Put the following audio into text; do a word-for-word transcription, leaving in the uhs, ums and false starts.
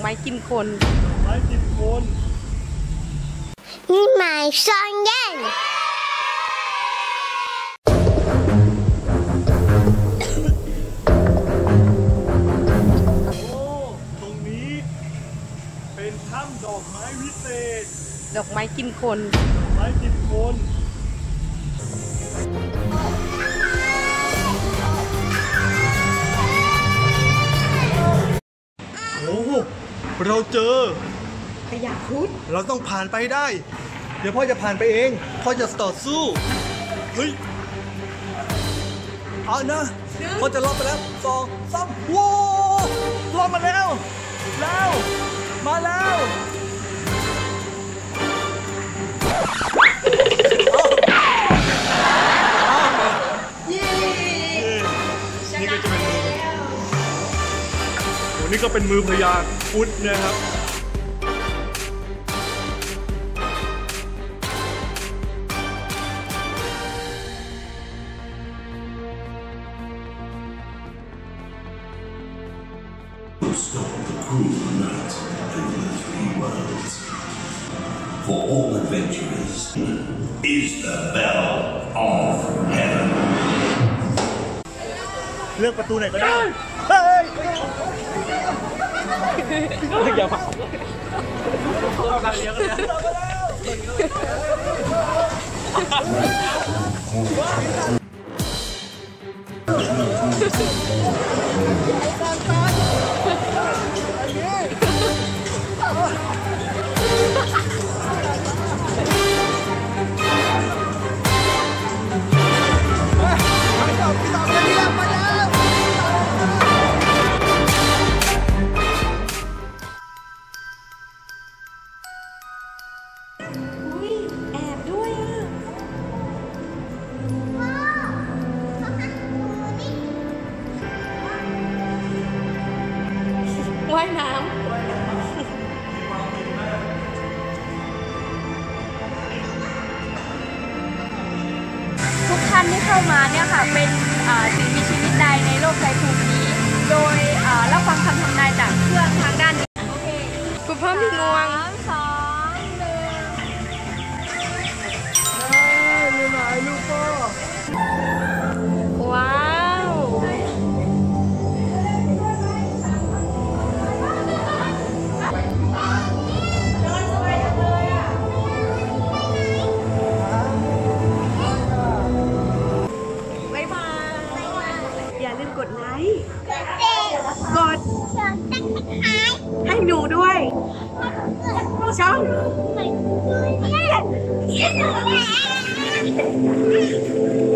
ม้กินคนไม้กินคนนี่ไม้ซ่อนเย็นโอ้ตรงนี้เป็นถ้ำดอกไม้วิเศษดอกไม้กินคนไม้กินคนโอ้เราเจอขยะคุดเราต้องผ่านไปได้เดี๋ยวพ่อจะผ่านไปเองพ่อจะต่อสู้เฮ้ยเอานะพ่อจะรอดไปแล้วสองสามว้าวรอดมาแล้วแล้วมาแล้วนี่ก็จะเป็นมือโอ้นี่ก็เป็นมือพญาครุฑนะครับ For all adventurers is the bell of heaven เลือกประตูไหนก็ได้เฮ้ยอย่ามาเราการเลี้ยงกันว่ายน้ำทุกท่านที่เข้ามาเนี่ยค่ะเป็นสิ่งมีชีวิตใดในโลกใบภูมินี้โดยรับฟังคำทำนายจากเครื่องทางด้านนี้โอเคคุณพ่อมีงวงสองหนึ่งเฮ้ยมีหมายลูกพ่อว้าวอย่าลืมกดไลค์กดให้หนูด้วยช่อง